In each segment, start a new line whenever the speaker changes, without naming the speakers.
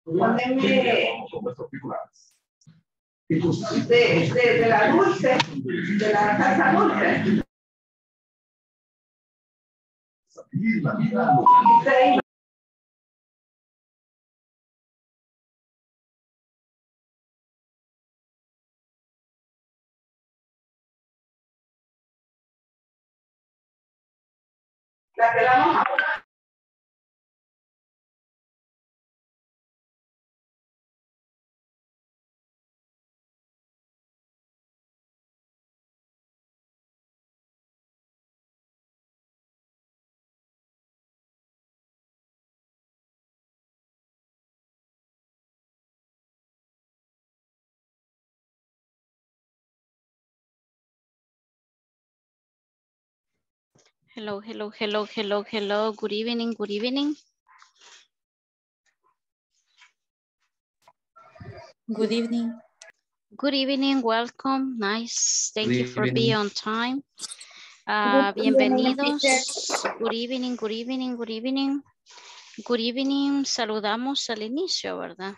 Poneme de la dulce, de la salsa dulce. La que vamos a poner.
Hello, hello, hello, hello, hello. Good evening, good evening.
Good evening.
Good evening, welcome. Nice. Thank you for being on time. Bienvenidos. Good evening, good evening, good evening. Good evening. Saludamos al inicio, ¿verdad?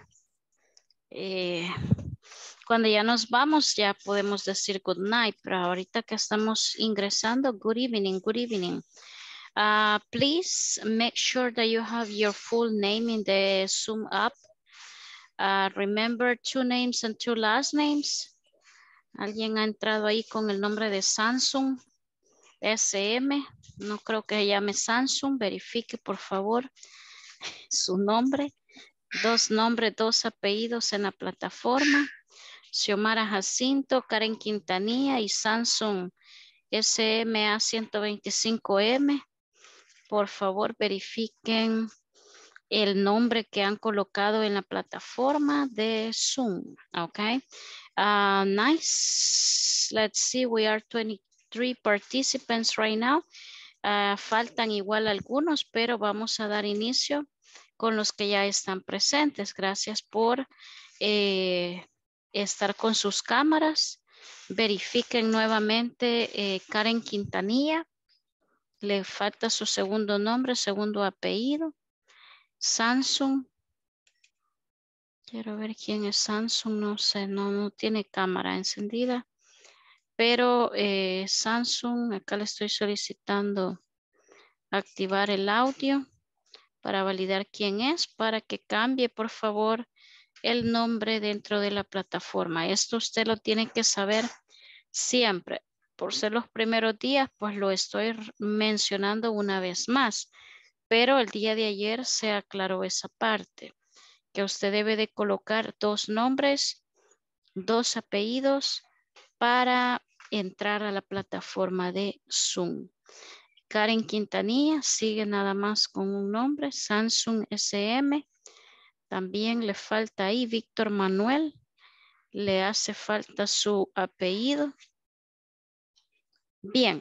Cuando ya nos vamos, ya podemos decir good night, pero ahorita que estamos ingresando, good evening, good evening. Please make sure that you have your full name in the Zoom app. Remember 2 names and 2 last names. ¿Alguien ha entrado ahí con el nombre de Samsung? SM. No creo que se llame Samsung. Verifique, por favor, su nombre. 2 nombres, 2 apellidos en la plataforma. Xiomara Jacinto, Karen Quintanilla y Samsung SMA 125M. Por favor, verifiquen el nombre que han colocado en la plataforma de Zoom. Okay. Nice. Let's see, we are 23 participants right now. Faltan igual algunos, pero vamos a dar inicio con los que ya están presentes. Gracias por estar con sus cámaras. Verifiquen nuevamente Karen Quintanilla. Le falta su segundo nombre, segundo apellido. Samsung. Quiero ver quién es Samsung. No sé, no tiene cámara encendida. Pero Samsung, acá le estoy solicitando activar el audio para validar quién es, para que cambie, por favor, el nombre dentro de la plataforma. Esto usted lo tiene que saber siempre. Por ser los primeros días, pues lo estoy mencionando una vez más. Pero el día de ayer se aclaró esa parte, que usted debe de colocar 2 nombres, 2 apellidos para entrar a la plataforma de Zoom. Karen Quintanilla sigue nada más con un nombre, Samsung SM. También le falta ahí Víctor Manuel. Le hace falta su apellido. Bien.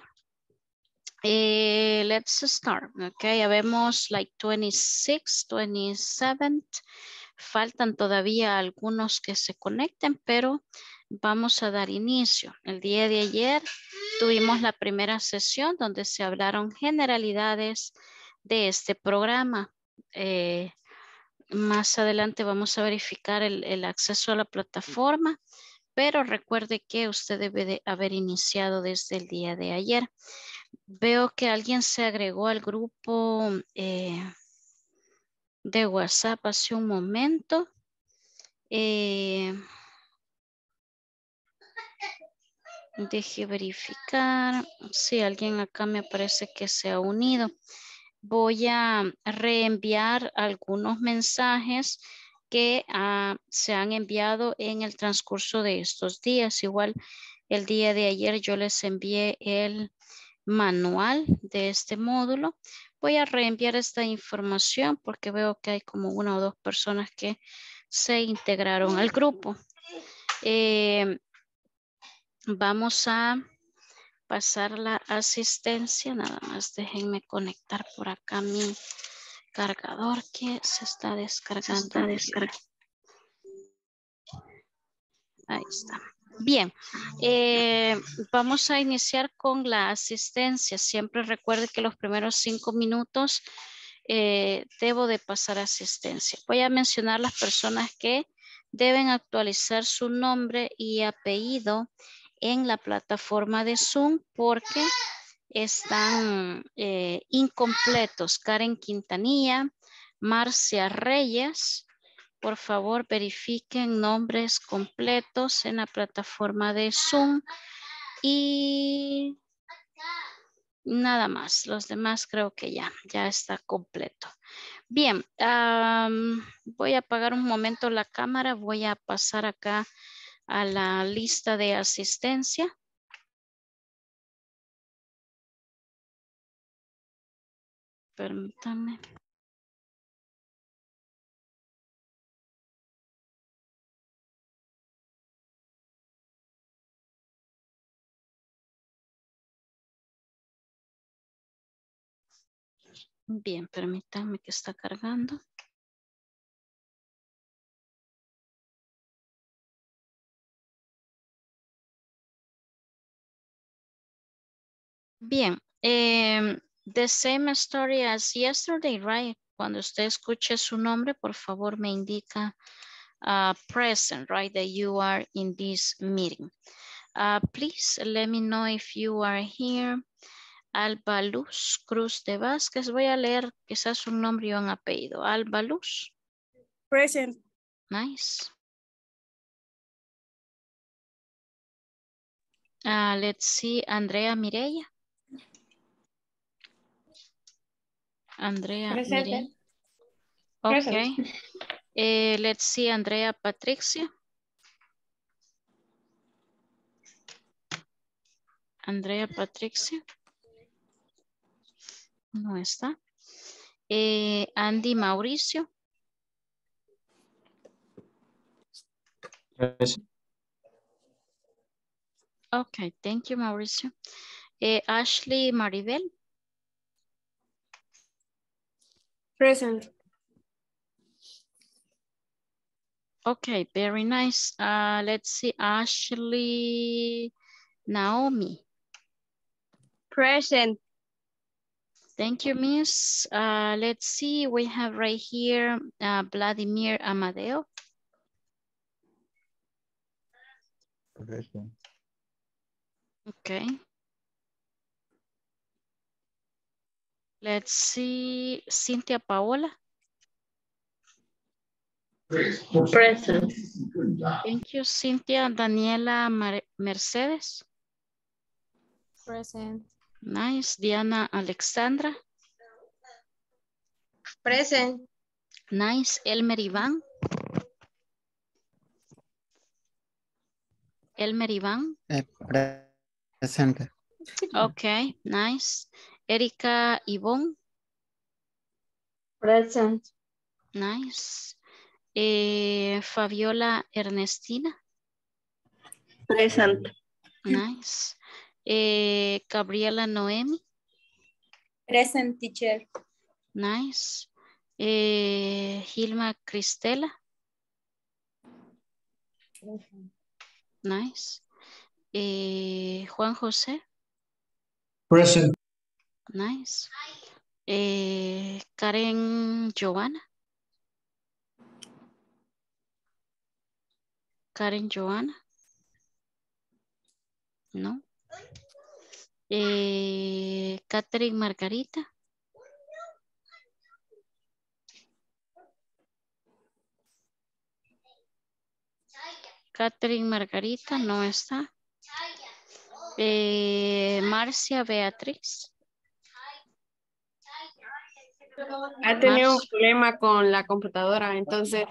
Let's start. Okay, ya vemos like 26, 27. Faltan todavía algunos que se conecten, pero vamos a dar inicio. El día de ayer tuvimos la primera sesión donde se hablaron generalidades de este programa. Más adelante vamos a verificar el acceso a la plataforma, pero recuerde que usted debe de haber iniciado desde el día de ayer. Veo que alguien se agregó al grupo de WhatsApp hace un momento. Deje verificar. Sí, alguien acá me parece que se ha unido. Voy a reenviar algunos mensajes que se han enviado en el transcurso de estos días. Igual el día de ayer yo les envié el manual de este módulo. Voy a reenviar esta información porque veo que hay como 1 o 2 personas que se integraron al grupo. Vamos a pasar la asistencia. Nada más déjenme conectar por acá mi cargador que se está descargando. Ahí está. Bien, vamos a iniciar con la asistencia. Siempre recuerde que los primeros 5 minutos debo de pasar asistencia. Voy a mencionar las personas que deben actualizar su nombre y apellido en la plataforma de Zoom porque están incompletos. Karen Quintanilla, Marcia Reyes. Por favor, verifiquen nombres completos en la plataforma de Zoom y nada más. Los demás creo que ya está completo. Bien, voy a apagar un momento la cámara. Voy a pasar acá a la lista de asistencia. Permítanme. Bien, permítanme que está cargando. Bien, the same story as yesterday, right? Cuando usted escuche su nombre, por favor me indica present, right? That you are in this meeting. Please let me know if you are here. Alba Luz Cruz de Vázquez. Voy a leer quizás un nombre y un apellido. Alba Luz.
Present.
Nice. Let's see, Andrea Mireya. Andrea Mireya. Okay. Let's see, Andrea Patricia. Andrea Patricia. No está. Andy Mauricio.
Present.
Okay, thank you, Mauricio. Ashley Maribel.
Present.
Okay, very nice. Let's see, Ashley Naomi.
Present.
Thank you, Miss. Let's see, we have right here Vladimir Amadeo.
Present.
Okay. Let's see, Cynthia Paola.
Present.
Thank you, Cynthia. Daniela Mercedes.
Present.
Nice. Diana Alexandra.
Present.
Nice. Elmer Iván. Elmer Iván.
Present.
Okay, nice. Erika Ivonne.
Present.
Nice. Fabiola Ernestina.
Present.
Nice. Gabriela Noemi.
Present, teacher.
Nice. Gilma Cristela. Nice. Juan José.
Present.
Nice. Karen Joana. Karen Joana. No. Catherine Margarita. Catherine Margarita no está. Marcia Beatriz.
Ha tenido un problema con la computadora, entonces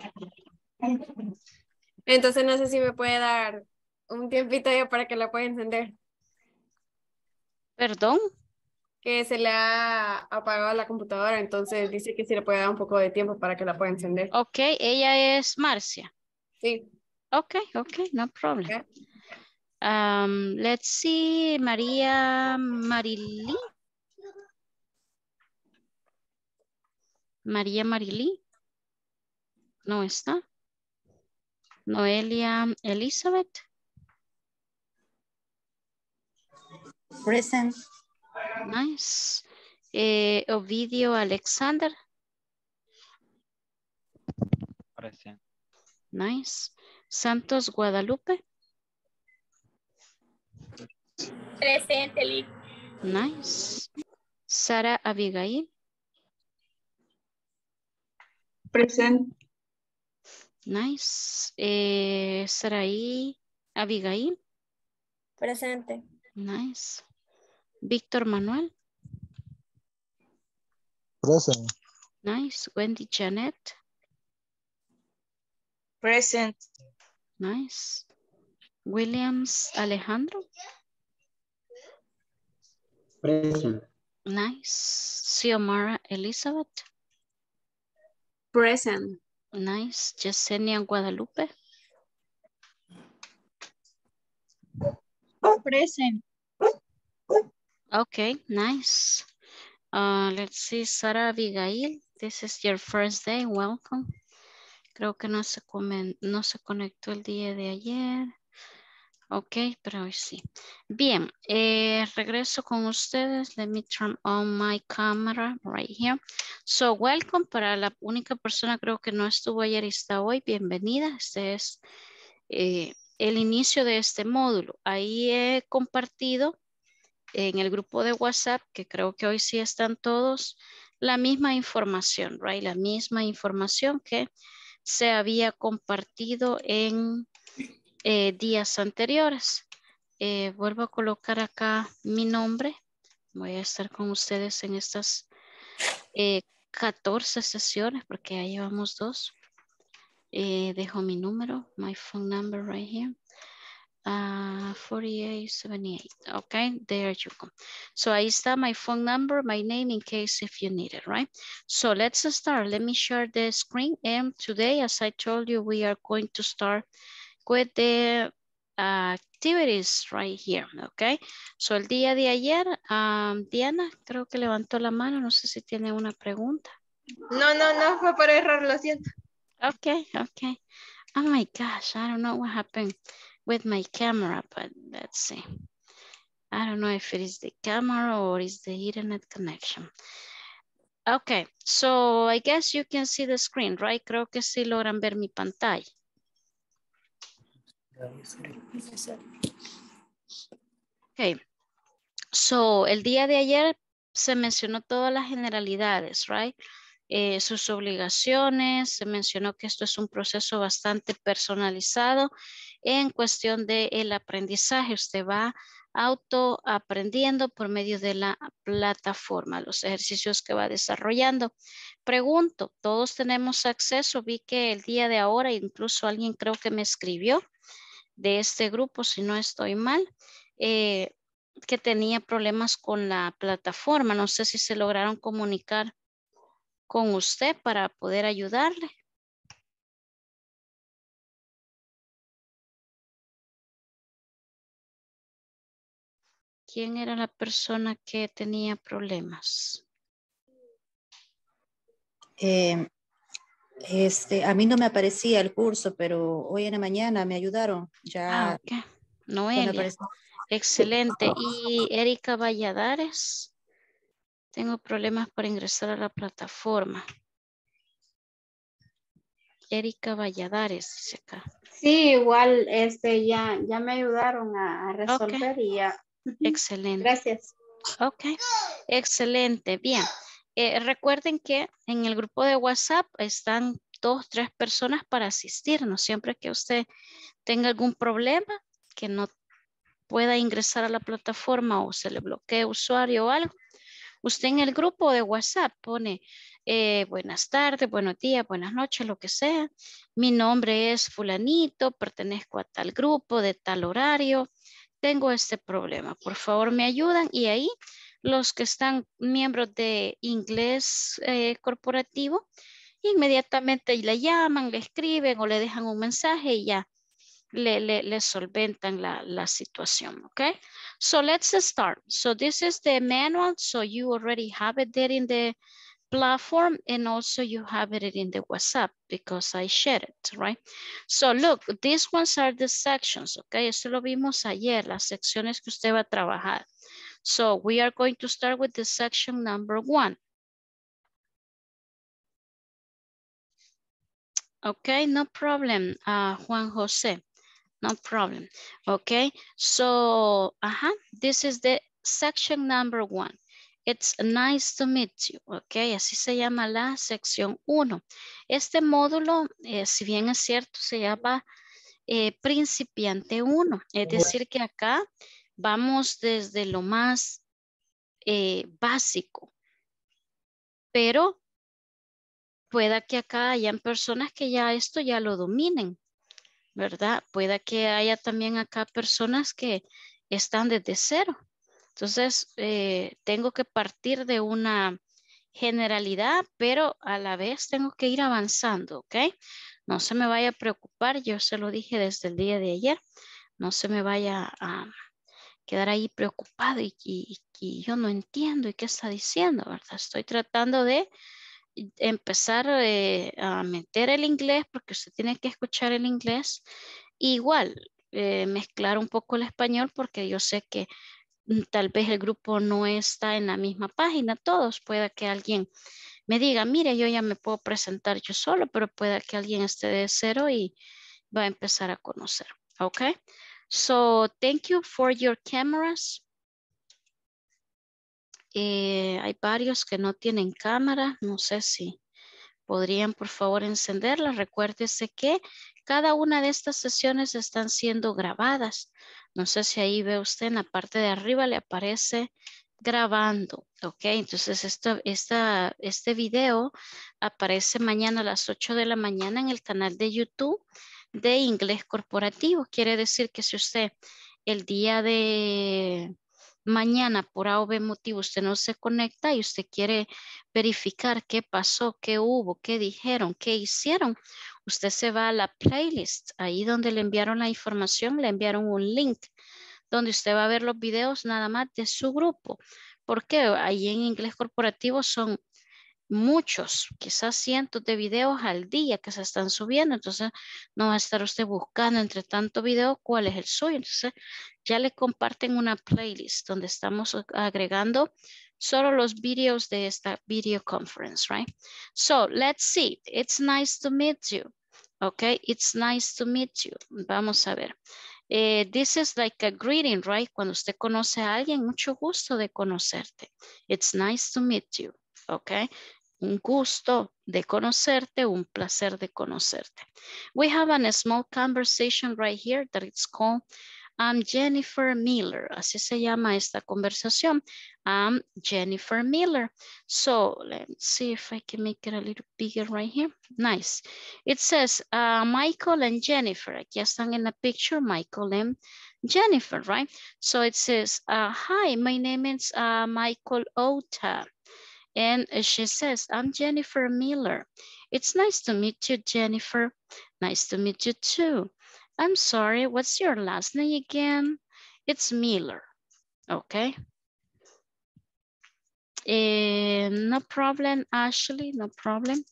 no sé si me puede dar un tiempito yo para que la pueda encender.
Perdón.
Que se le ha apagado la computadora, entonces dice que sí le puede dar un poco de tiempo para que la pueda encender.
Ok, ella es Marcia.
Sí.
Ok, no problem.
Okay.
Let's see, María Marilí. María Marilí. No está. Noelia Elizabeth.
Present.
Nice. Ovidio Alexander.
Present.
Nice. Santos Guadalupe.
Presente, Liz.
Nice. Sara Abigail.
Present.
Nice. Saraí Abigail.
Presente.
Nice. Víctor Manuel.
Present.
Nice. Wendy Janet.
Present.
Nice. Williams Alejandro.
Present.
Nice. Xiomara Elizabeth.
Present.
Nice. Yesenia Guadalupe.
Present.
Okay, nice. Let's see, Sara Abigail. This is your first day. Welcome. Creo que no se conectó el día de ayer. Ok, pero hoy sí. Bien, regreso con ustedes. Let me turn on my camera right here. So, welcome para la única persona creo que no estuvo ayer y está hoy. Bienvenida. Este es el inicio de este módulo. Ahí he compartido en el grupo de WhatsApp, que creo que hoy sí están todos, la misma información, right? La misma información que se había compartido en días anteriores. Vuelvo a colocar acá mi nombre. Voy a estar con ustedes en estas 14 sesiones porque ya llevamos 2. Dejo mi número, my phone number right here. 4878. Okay, there you go. So ahí está my phone number, my name in case if you need it, right? So let's start. Let me share the screen. And today, as I told you, we are going to start with the activities right here, okay? So el día de ayer, Diana, creo que levantó la mano. No sé si tiene una pregunta.
No, fue por error, lo siento.
Okay. Oh my gosh, I don't know what happened with my camera, but let's see. I don't know if it is the camera or is the internet connection. Okay, so I guess you can see the screen, right? Creo que sí logran ver mi pantalla. Okay, so el día de ayer se mencionó todas las generalidades, right? Sus obligaciones, se mencionó que esto es un proceso bastante personalizado en cuestión del aprendizaje. Usted va autoaprendiendo por medio de la plataforma, los ejercicios que va desarrollando. Pregunto, ¿todos tenemos acceso? Vi que el día de ahora, incluso alguien creo que me escribió de este grupo, si no estoy mal, que tenía problemas con la plataforma. No sé si se lograron comunicar con usted para poder ayudarle. ¿Quién era la persona que tenía problemas?
A mí no me aparecía el curso, pero hoy en la mañana me ayudaron. Ya,
ok. Noelia. Excelente. ¿Y Erika Valladares? Tengo problemas para ingresar a la plataforma. Erika Valladares, dice acá.
Sí, igual ya me ayudaron a resolver y ya.
Excelente.
Gracias.
Ok, excelente, bien. Recuerden que en el grupo de WhatsApp están 2, 3 personas para asistirnos. Siempre que usted tenga algún problema, que no pueda ingresar a la plataforma o se le bloquee usuario o algo, usted en el grupo de WhatsApp pone buenas tardes, buenos días, buenas noches, lo que sea. Mi nombre es fulanito, pertenezco a tal grupo de tal horario. Tengo este problema, por favor me ayudan, y ahí los que están miembros de inglés corporativo inmediatamente le llaman, le escriben o le dejan un mensaje y ya le solventan la situación, okay? So let's start. So this is the manual, so you already have it there in the platform, and also you have it in the WhatsApp because I shared it, right? So look, these ones are the sections, okay? Esto lo vimos ayer, las secciones que usted va a trabajar. So we are going to start with the section number 1. Okay, no problem, Juan Jose, no problem. Okay, so this is the section number 1. It's nice to meet you, ok, así se llama la sección 1. Este módulo, si bien es cierto, se llama principiante 1, es decir que acá vamos desde lo más básico, pero pueda que acá hayan personas que ya esto ya lo dominen, ¿verdad? Pueda que haya también acá personas que están desde cero. Entonces, tengo que partir de una generalidad, pero a la vez tengo que ir avanzando, ¿ok? No se me vaya a preocupar, yo se lo dije desde el día de ayer, no se me vaya a quedar ahí preocupado y yo no entiendo y qué está diciendo, ¿verdad? Estoy tratando de empezar a meter el inglés porque usted tiene que escuchar el inglés. Igual, mezclar un poco el español porque yo sé que tal vez el grupo no está en la misma página, todos, pueda que alguien me diga, mire, yo ya me puedo presentar yo solo, pero pueda que alguien esté de cero y va a empezar a conocer, ¿ok? So, thank you for your cameras. Hay varios que no tienen cámara, no sé si podrían por favor encenderla. Recuérdese que cada una de estas sesiones están siendo grabadas. No sé si ahí ve usted en la parte de arriba le aparece grabando. Ok, entonces este video aparece mañana a las 8 de la mañana en el canal de YouTube de Inglés Corporativo. Quiere decir que si usted el día de mañana por A o B motivo usted no se conecta y usted quiere verificar qué pasó, qué hubo, qué dijeron, qué hicieron, usted se va a la playlist, ahí donde le enviaron la información, le enviaron un link donde usted va a ver los videos nada más de su grupo, porque ahí en Inglés Corporativo son muchos, quizás cientos de videos al día que se están subiendo, entonces no va a estar usted buscando entre tanto video cuál es el suyo, entonces ya le comparten una playlist donde estamos agregando solo los videos de esta video conference, right? So, let's see, it's nice to meet you, okay, it's nice to meet you, vamos a ver. This is like a greeting, right? Cuando usted conoce a alguien, mucho gusto de conocerte. It's nice to meet you, okay? Un gusto de conocerte, un placer de conocerte. We have a small conversation right here that it's called I'm Jennifer Miller. Así se llama esta conversación. I'm Jennifer Miller. So let's see if I can make it a little bigger right here. Nice. It says Michael and Jennifer. Aquí están en la picture, Michael and Jennifer, right? So it says, hi, my name is Michael Ota. And she says, I'm Jennifer Miller. It's nice to meet you, Jennifer. Nice to meet you too. I'm sorry, what's your last name again? It's Miller, okay? No problem, Ashley, no problem.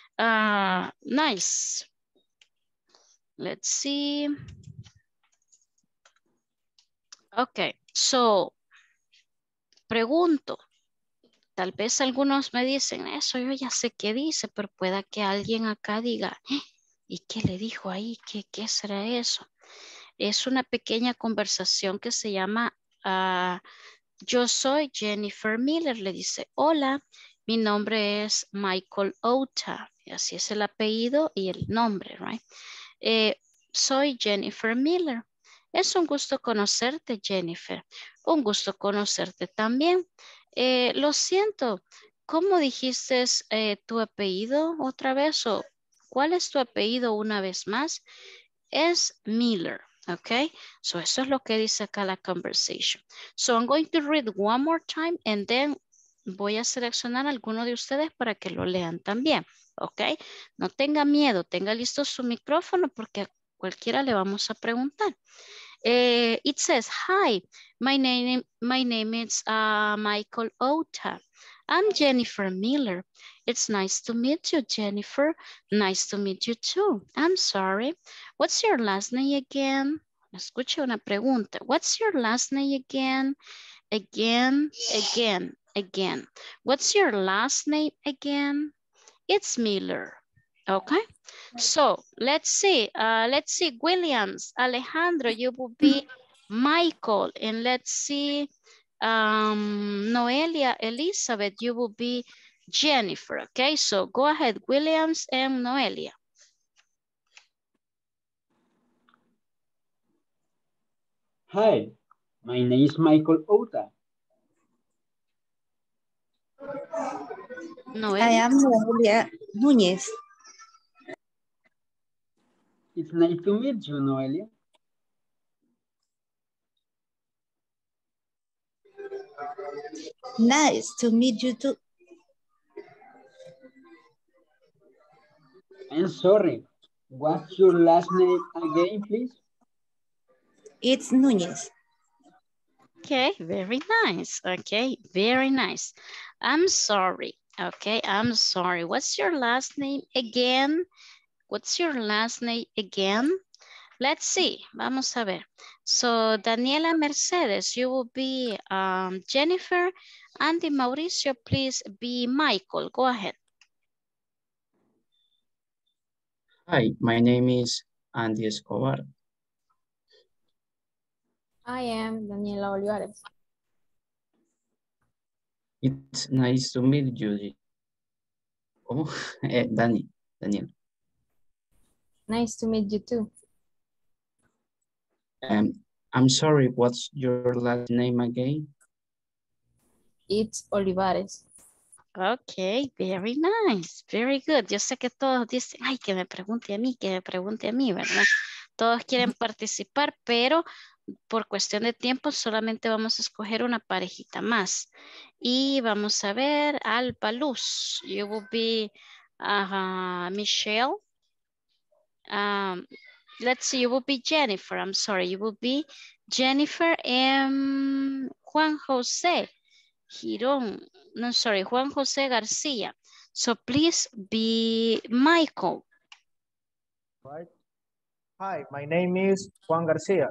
Nice. Let's see. Okay, so, pregunto. Tal vez algunos me dicen, eso yo ya sé qué dice, pero pueda que alguien acá diga, ¿y qué le dijo ahí? ¿Qué será eso? Es una pequeña conversación que se llama, yo soy Jennifer Miller. Le dice, hola, mi nombre es Michael Ota. Y así es el apellido y el nombre, right? Soy Jennifer Miller. Es un gusto conocerte, Jennifer. Un gusto conocerte también. Lo siento, ¿cómo dijiste tu apellido otra vez? ¿O cuál es tu apellido una vez más? Es Miller, okay? So eso es lo que dice acá la conversation. So I'm going to read one more time and then voy a seleccionar a alguno de ustedes para que lo lean también, ¿ok? No tenga miedo, tenga listo su micrófono porque a cualquiera le vamos a preguntar. It says, hi, my name is Michael Ota. I'm Jennifer Miller. It's nice to meet you, Jennifer. Nice to meet you too. I'm sorry. What's your last name again? Escuche una pregunta. What's your last name again? Again, again, again. What's your last name again? It's Miller. Okay. So let's see. Williams, Alejandro, you will be Michael. And let's see. Noelia, Elizabeth, you will be Jennifer. Okay. So go ahead, Williams and Noelia.
Hi, my name is Michael Ota.
I
Noelia.
am Noelia Núñez.
It's nice to meet you, Noelia.
Nice to meet you too.
I'm sorry. What's your last name again, please?
It's Núñez.
Okay, very nice. Okay, very nice. I'm sorry. Okay, I'm sorry. What's your last name again? What's your last name again? Let's see. Vamos a ver. So, Daniela Mercedes, you will be Jennifer. Andy Mauricio, please be Michael. Go ahead.
Hi, my name is Andy Escobar.
I am Daniela Olivares.
It's nice to meet you. Oh, Daniel.
Nice to meet you too.
I'm sorry, what's your last name again?
It's Olivares.
Ok, very nice, very good. Yo sé que todos dicen, ay, que me pregunte a mí, ¿verdad? Todos quieren participar, pero por cuestión de tiempo solamente vamos a escoger una parejita más. Y vamos a ver, Alba Luz, you will be Michelle. Let's see, you will be Jennifer, I'm sorry, you will be Jennifer and Juan Jose Girón. No, sorry, Juan Jose Garcia. So please be Michael.
Right. Hi, my name is Juan Garcia.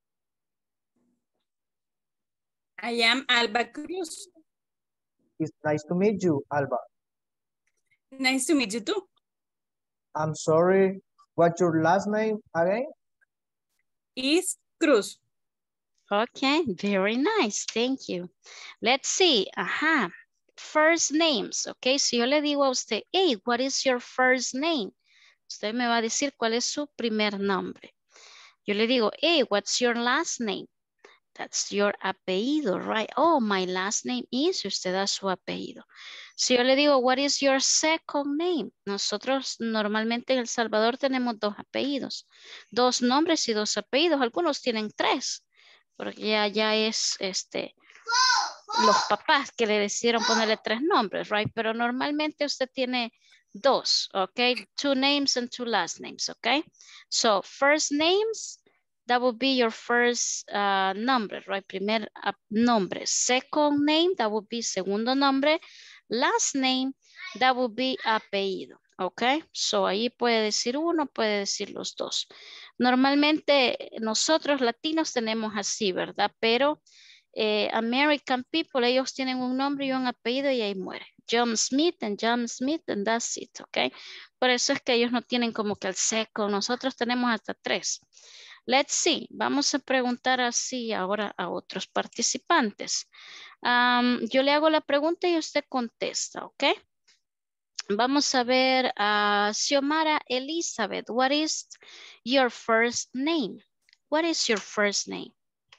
I am Alba Cruz.
It's nice to meet you, Alba.
Nice to meet you too.
I'm sorry, what's your last name again?
Is Cruz.
Okay, very nice. Thank you. Let's see. Ajá. First names. Okay, si yo le digo a usted, hey, what is your first name? Usted me va a decir cuál es su primer nombre. Yo le digo, hey, what's your last name? That's your apellido, right? Oh, my last name is, usted da su apellido. Si yo le digo, what is your second name? Nosotros normalmente en El Salvador tenemos dos apellidos, dos nombres y dos apellidos. Algunos tienen tres, porque ya es los papás que le decidieron ponerle tres nombres, right? Pero normalmente usted tiene dos, okay? Two names and two last names, okay? So first names, that would be your first nombre, right? Primer nombre. Second name, that would be segundo nombre. Last name, that would be apellido, okay? So ahí puede decir uno, puede decir los dos. Normalmente nosotros latinos tenemos así, ¿verdad? Pero American people, ellos tienen un nombre y un apellido y ahí muere. John Smith and that's it, ¿ok? Por eso es que ellos no tienen como que el seco. Nosotros tenemos hasta tres. Let's see. Vamos a preguntar así ahora a otros participantes. Yo le hago la pregunta y usted contesta, ¿ok? Vamos a ver a Xiomara Elizabeth. What is your first name? What is your first name?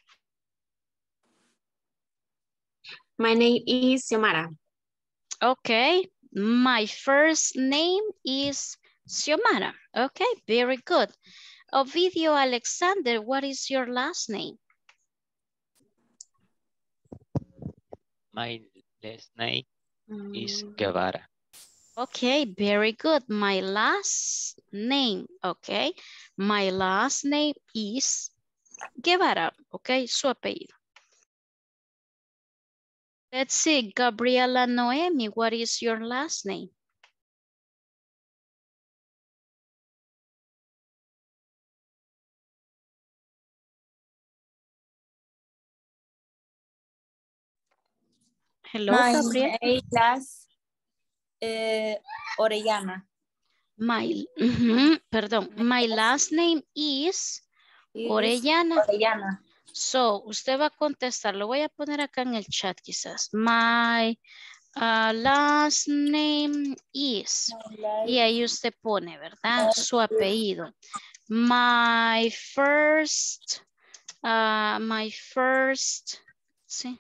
My name is Xiomara.
Okay, my first name is Xiomara. Okay, very good. Ovidio Alexander, what is your last name?
My last name is Guevara.
Okay, very good. My last name, okay. My last name is Guevara, okay, su apellido. Let's see, Gabriela Noemi, what is your last name? Hello,
My
Gabriel.
name is Orellana.
Perdón. My last name is Orellana.
Orellana.
So, usted va a contestar. Lo voy a poner acá en el chat quizás. My last name is. Y ahí usted pone, ¿verdad? Su apellido. My first, sí.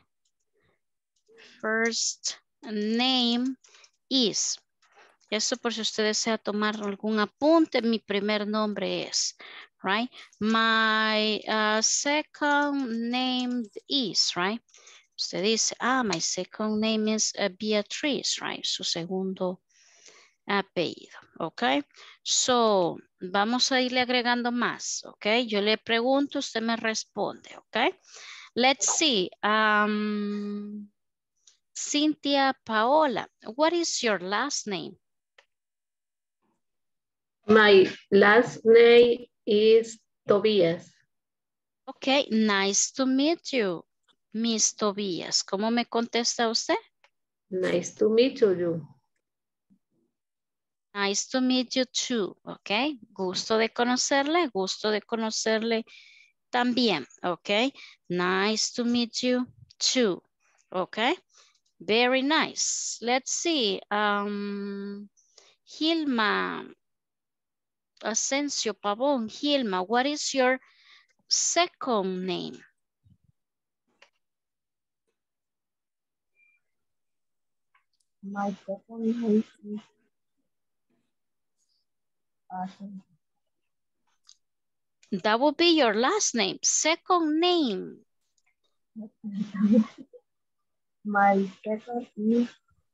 First name is. Eso por si usted desea tomar algún apunte, mi primer nombre es, right? My second name is, right? Usted dice, my second name is Beatriz, right? Su segundo apellido, ok? So, vamos a irle agregando más, ok? Yo le pregunto, usted me responde, ok? Let's see. Cynthia Paola, what is your last name?
My last name is Tobias.
Okay, nice to meet you, Miss Tobias. ¿Cómo me contesta usted?
Nice to meet you.
Nice to meet you too, ok. Gusto de conocerle también, ok. Nice to meet you too, ok. Very nice. Let's see. Hilma Asensio Pavón. Hilma, what is your second name?
My second name is
That would be your last name. Second name.
My second is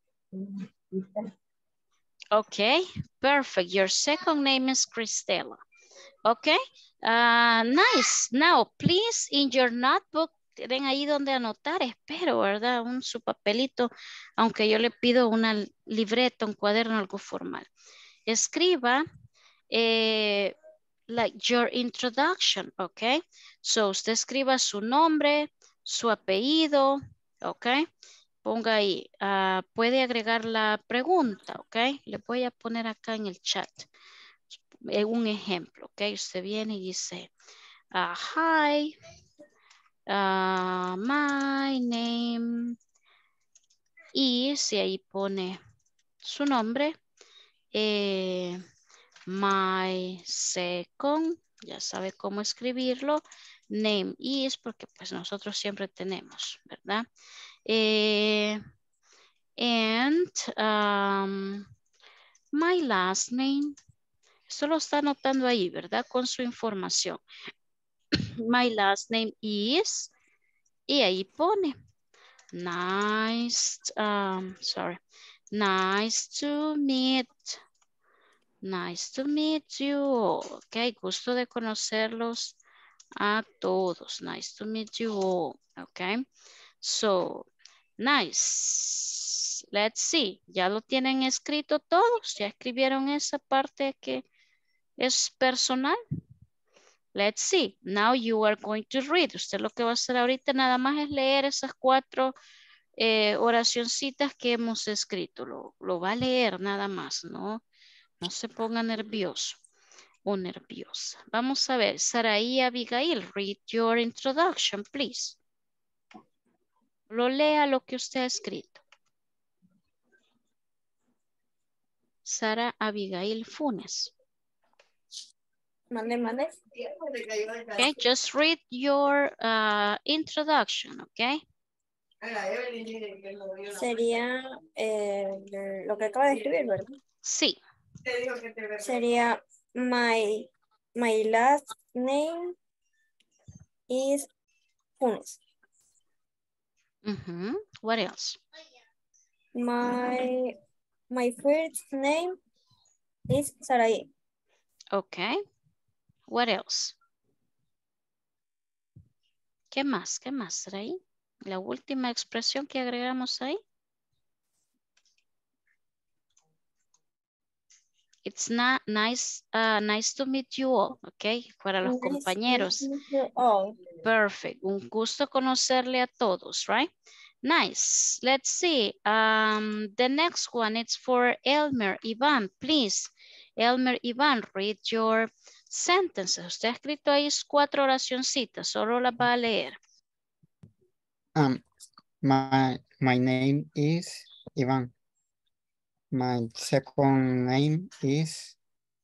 Okay, perfect. Your second name is Cristela. Okay, nice. Now, please, in your notebook, tienen ahí donde anotar, espero, ¿verdad? Su papelito, aunque yo le pido una libreta, un cuaderno, algo formal. Escriba, like your introduction, okay? So, usted escriba su nombre, su apellido, okay? Ponga ahí, puede agregar la pregunta, ok. Le voy a poner acá en el chat un ejemplo, ok. Usted viene y dice, hi, my name is, y ahí pone su nombre, my second, ya sabe cómo escribirlo, name is, porque pues nosotros siempre tenemos, ¿verdad? And my last name, esto lo está anotando ahí, ¿verdad? Con su información. My last name is, y ahí pone, nice to meet you. Ok, gusto de conocerlos a todos. Nice to meet you all. Ok, so, nice. Let's see. ¿Ya lo tienen escrito todos? ¿Ya escribieron esa parte que es personal? Let's see. Now you are going to read. Usted lo que va a hacer ahorita nada más es leer esas 4 oracioncitas que hemos escrito. Lo va a leer nada más, ¿no? No se ponga nervioso o nerviosa. Vamos a ver. Saraí Abigail, read your introduction, please. Lo lea lo que usted ha escrito. Sara Abigail Funes.
Mande.
Okay, just read your introduction, okay?
Sería lo que acaba de escribir, ¿verdad?
Sí.
Sería my last name is Funes.
What else?
My first name is Sarai.
Okay. What else? ¿Qué más? ¿Qué más, Sarai? La última expresión que agregamos ahí. It's not nice, nice to meet you all, okay? Para los compañeros.
To meet you all.
Perfect. Un gusto conocerle a todos, right? Nice. Let's see. The next one, it's for Elmer Iván. Please, Elmer Iván, read your sentences. Usted ha escrito ahí 4 oracioncitas. Solo las va a leer.
My name is Ivan. My second name is...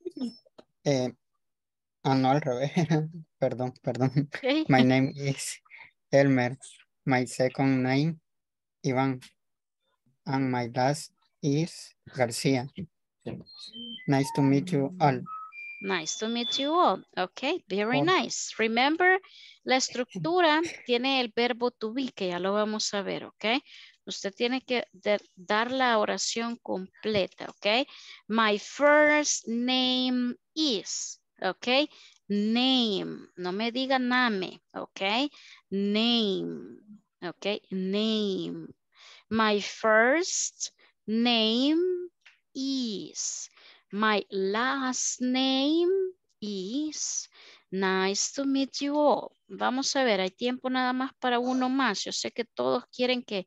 no, al revés. Perdón.
Okay.
My name is Elmer. My second name, Ivan. And my last is Garcia. Nice to meet you all.
Nice to meet you all. Okay, very nice. Remember, la estructura tiene el verbo to be, que ya lo vamos a ver, ok. Usted tiene que dar la oración completa, ok. My first name is, ok. Name, no me diga name, ok. Name, ok. Name. My first name is. My last name is. Nice to meet you all. Vamos a ver, hay tiempo nada más para uno más. Yo sé que todos quieren que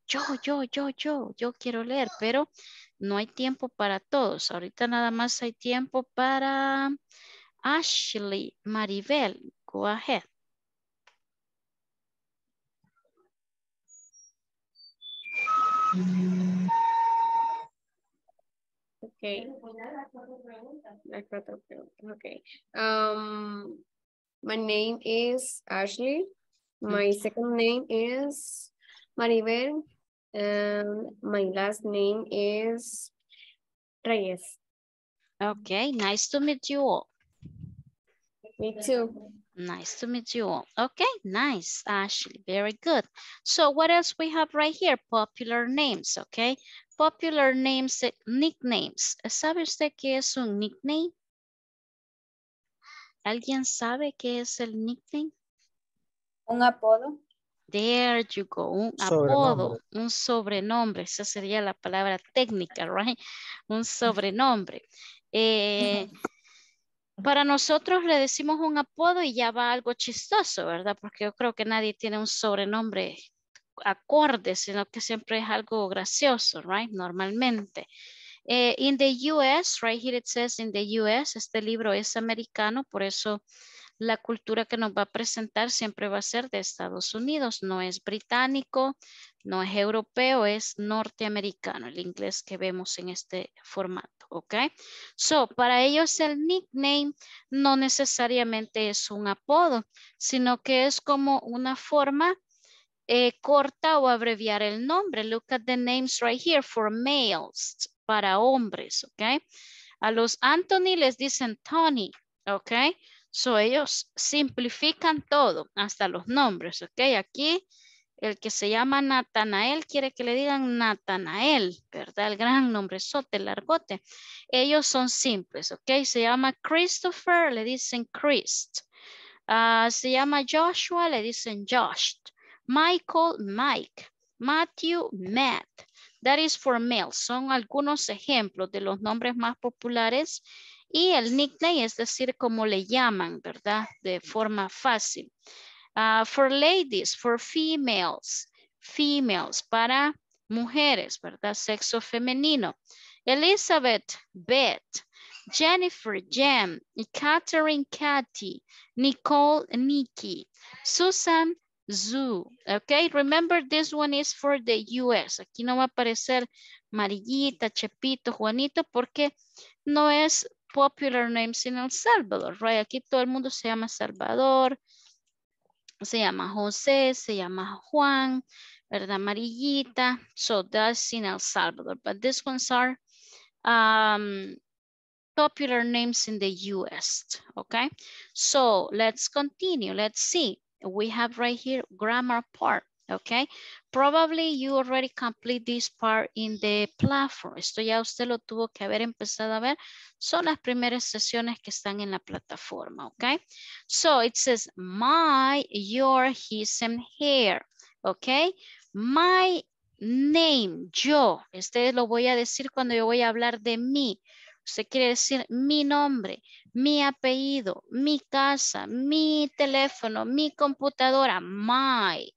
yo quiero leer, pero no hay tiempo para todos. Ahorita nada más hay tiempo para Ashley Maribel. Go ahead.
Okay. Okay. My name is Ashley. My second name is Maribel. And my last name is Reyes.
Okay, nice to meet you all.
Me too.
Nice to meet you all. Okay, nice, Ashley. Very good. So what else we have right here? Popular names, okay? Popular names, nicknames. ¿Sabe usted qué es un nickname? ¿Alguien sabe qué es el nickname?
Un apodo.
There you go. Un apodo, un sobrenombre. Esa sería la palabra técnica, right? Un sobrenombre. Para nosotros le decimos un apodo y ya va algo chistoso, ¿verdad? Porque yo creo que nadie tiene un sobrenombre acorde, sino que siempre es algo gracioso, right? Normalmente. In the US, right here it says in the US, este libro es americano, por eso la cultura que nos va a presentar siempre va a ser de Estados Unidos, no es británico, no es europeo, es norteamericano, el inglés que vemos en este formato, ¿ok? So, para ellos el nickname no necesariamente es un apodo, sino que es como una forma corta o abreviar el nombre. Look at the names right here for males, para hombres, ¿ok? A los Anthony les dicen Tony, ¿ok? So ellos simplifican todo, hasta los nombres, ¿ok? Aquí el que se llama Natanael quiere que le digan Natanael, ¿verdad? El gran nombrezote, largote. Ellos son simples, ¿ok? Se llama Christopher, le dicen Christ. Se llama Joshua, le dicen Josh. Michael, Mike. Matthew, Matt. That is for males. Son algunos ejemplos de los nombres más populares. Y el nickname es decir, como le llaman, ¿verdad? De forma fácil. For ladies, for females. Females, para mujeres, ¿verdad? Sexo femenino. Elizabeth, Beth. Jennifer, Jem. Catherine, Kathy. Nicole, Nikki. Susan, Zoo. Okay, remember this one is for the US. Aquí no va a aparecer Marillita, Chepito, Juanito, porque no es popular names in El Salvador, right? Aquí todo el mundo se llama Salvador, se llama José, se llama Juan, ¿verdad? Marillita. So that's in El Salvador, but these ones are popular names in the US, okay? So let's continue. Let's see. We have right here grammar part, okay? Probably you already complete this part in the platform. Esto ya usted lo tuvo que haber empezado a ver. Son las primeras sesiones que están en la plataforma, okay? So it says my, your, his, and her, okay? My name, yo. Este lo voy a decir cuando yo voy a hablar de mí. Usted quiere decir mi nombre, mi apellido, mi casa, mi teléfono, mi computadora, my.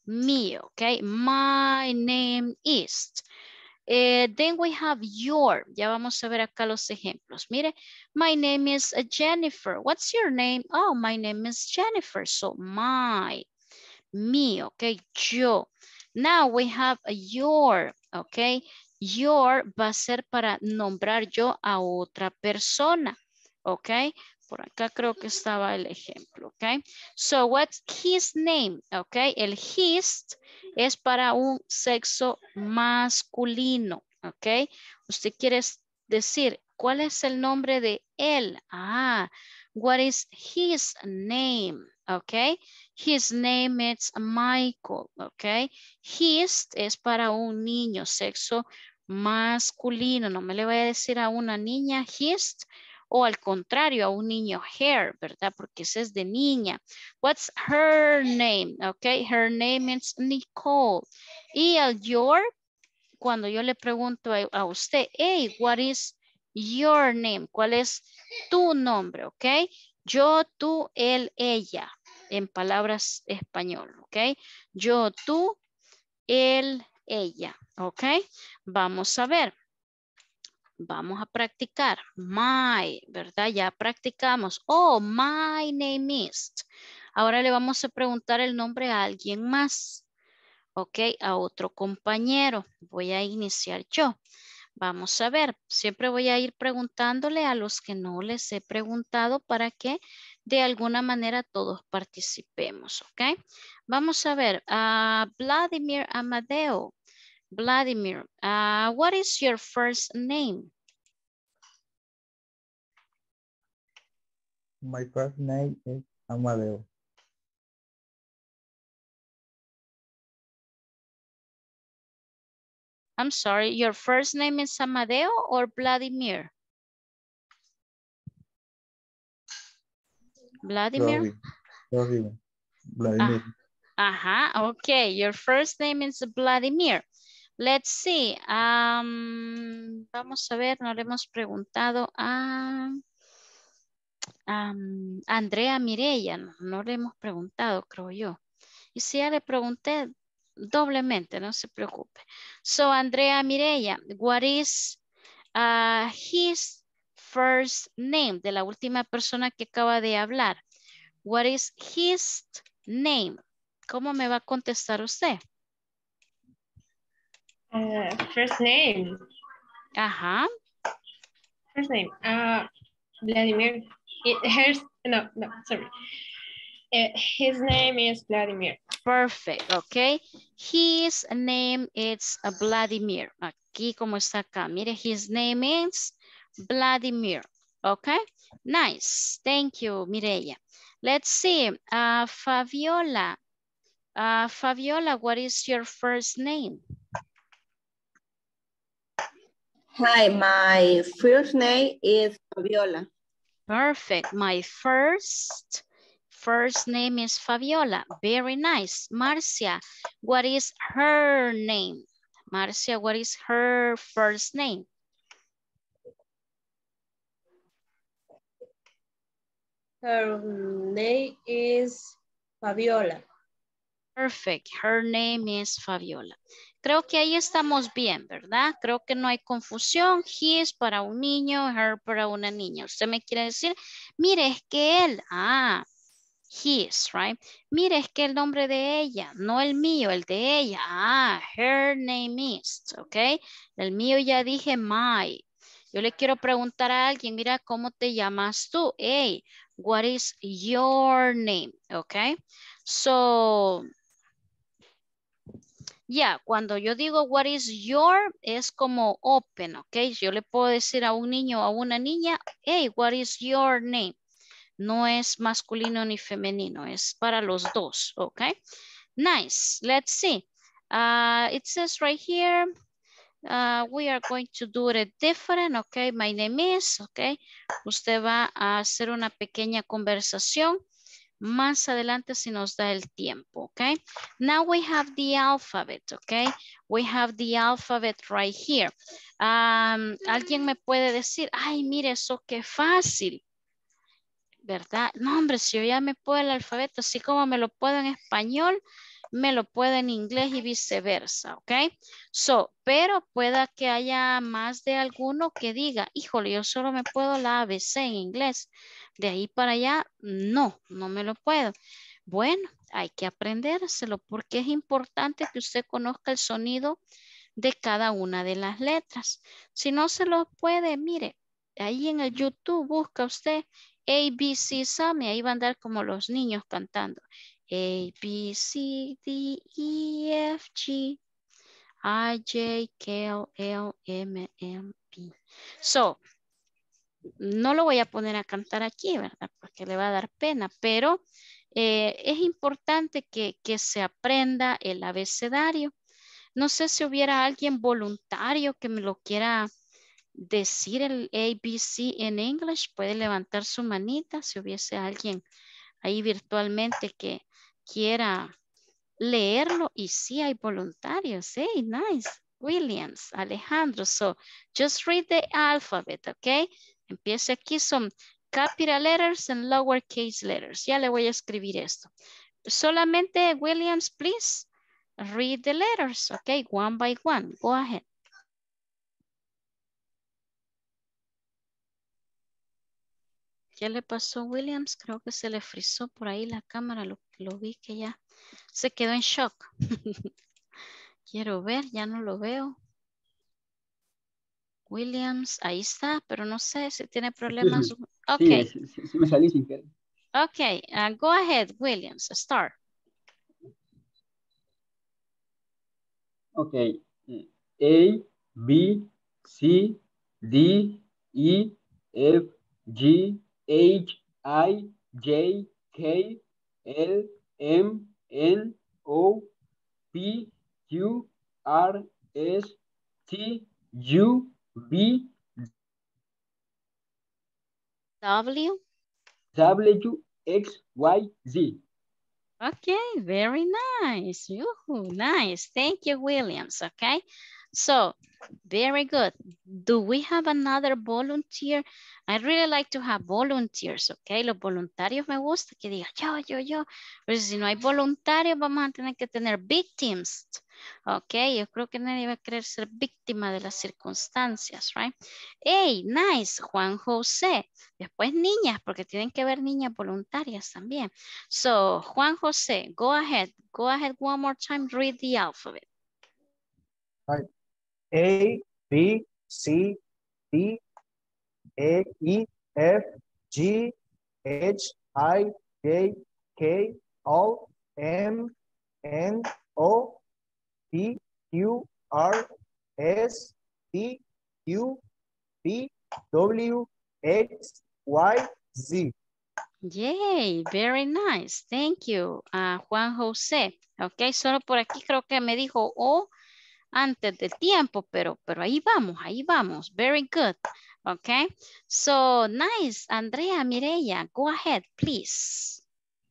Me, okay? My name is. Then we have your. Ya vamos a ver acá los ejemplos. Mire, my name is Jennifer. What's your name? Oh, my name is Jennifer. So my, me, okay? Yo. Now we have your, okay? Your va a ser para nombrar yo a otra persona, okay? Por acá creo que estaba el ejemplo, okay? So what's his name? Okay, el his es para un sexo masculino, okay? Usted quiere decir, ¿cuál es el nombre de él? Ah, what is his name? Okay, his name is Michael, okay? His es para un niño, sexo masculino. No me le voy a decir a una niña his, o al contrario, a un niño her, ¿verdad? Porque ese es de niña. What's her name? Okay, her name is Nicole. Y el your, cuando yo le pregunto a usted, hey, what is your name? ¿Cuál es tu nombre? Okay, yo, tú, él, ella, en palabras español, okay? Yo, tú, él, ella, okay? Vamos a ver. Vamos a practicar. My, ¿verdad? Ya practicamos. Oh, my name is. Ahora le vamos a preguntar el nombre a alguien más. Ok, a otro compañero. Voy a iniciar yo. Vamos a ver. Siempre voy a ir preguntándole a los que no les he preguntado para que de alguna manera todos participemos. Ok. Vamos a ver. Vladimir Amadeo. Vladimir, what is your first name?
My first name is Amadeo.
I'm sorry, your first name is Amadeo or Vladimir? Vladimir?
Vladimir.
Okay, your first name is Vladimir. Let's see. Vamos a ver, no le hemos preguntado a Andrea Mireya. No le hemos preguntado, creo yo. Y si ya le pregunté doblemente, no se preocupe. So, Andrea Mireya, what is his first name? De la última persona que acaba de hablar. What is his name? ¿Cómo me va a contestar usted?
First name. First name. Vladimir. Sorry. His name is Vladimir.
Perfect, okay. His name is Vladimir. Aquí como está acá. Mire, his name is Vladimir. Okay, nice. Thank you, Mireya. Let's see. Fabiola. Fabiola, what is your first name?
Hi, my first name is Fabiola.
Perfect. My first name is Fabiola. Very nice. Marcia, what is her name? Marcia, what is her first name?
Her name is Fabiola.
Perfect. Her name is Fabiola. Creo que ahí estamos bien, ¿verdad? Creo que no hay confusión. His para un niño, her para una niña. Usted me quiere decir, mire, es que él, his, right? Mire, es que el nombre de ella, no el mío, el de ella. Her name is, ¿ok? El mío ya dije my. Yo le quiero preguntar a alguien, mira, ¿cómo te llamas tú? Hey, what is your name? ¿Ok? So, ya, cuando yo digo what is your, es como open, ¿ok? Yo le puedo decir a un niño o a una niña, hey, what is your name? No es masculino ni femenino, es para los dos, ¿ok? Nice, let's see. It says right here, we are going to do it different, ¿ok? My name is, ¿ok? Usted va a hacer una pequeña conversación más adelante si nos da el tiempo, ¿ok? Now we have the alphabet, ¿ok? We have the alphabet right here. ¿Alguien me puede decir, ay, mire, eso qué fácil? ¿Verdad? No, hombre, si yo ya me puedo el alfabeto, así como me lo puedo en español, me lo puede en inglés y viceversa, ¿ok? So, pero pueda que haya más de alguno que diga, híjole, yo solo me puedo la ABC en inglés. De ahí para allá, no me lo puedo. Bueno, hay que aprendérselo porque es importante que usted conozca el sonido de cada una de las letras. Si no se lo puede, mire, ahí en el YouTube busca usted A, B, C, SUM y ahí va a andar como los niños cantando. A, B, C, D, E, F, G, I, J, K, L, M, N, P. So, no lo voy a poner a cantar aquí, ¿verdad? Porque le va a dar pena, pero es importante que se aprenda el abecedario. No sé si hubiera alguien voluntario que me lo quiera decir el ABC en English. Puede levantar su manita si hubiese alguien ahí virtualmente que quiera leerlo. Y sí hay voluntarios. Hey, nice. Williams, Alejandro. So, just read the alphabet, ¿ok? Empiece aquí. Son capital letters and lowercase letters. Ya le voy a escribir esto. Solamente, Williams, please. Read the letters, okay, one by one. Go ahead. ¿Qué le pasó, Williams? Creo que se le frizó por ahí la cámara. Lo vi que ya se quedó en shock. Quiero ver, ya no lo veo. Williams, ahí está, pero no sé si tiene problemas. Ok.
Sí, me salí sin querer.
Ok, go ahead, Williams, start.
Okay. A, B, C, D, E, F, G, H, I, J, K, L, M, N, O, P, Q, R, S, T, U, V,
W.
W, X, Y, Z.
Okay, very nice. Nice. Thank you, Williams. Okay, so very good. Do we have another volunteer? I really like to have volunteers. Okay, los voluntarios me gusta que digan yo. Pero si no hay voluntarios, vamos a tener que tener victims. Okay, yo creo que nadie va a querer ser víctima de las circunstancias, right? Hey, nice, Juan José. Después niñas, porque tienen que haber niñas voluntarias también. So, Juan José, go ahead. Go ahead one more time. Read the alphabet.
Right. A, B, C, D, E, F, G, H, I, J, K, L, M, N, O, P, Q, R, S, T, U, V, W, X, Y, Z.
Yay, very nice. Thank you, Juan José. Ok, solo por aquí creo que me dijo O antes del tiempo, pero ahí vamos. Very good. Ok, so nice. Andrea, Mireya, go ahead, please.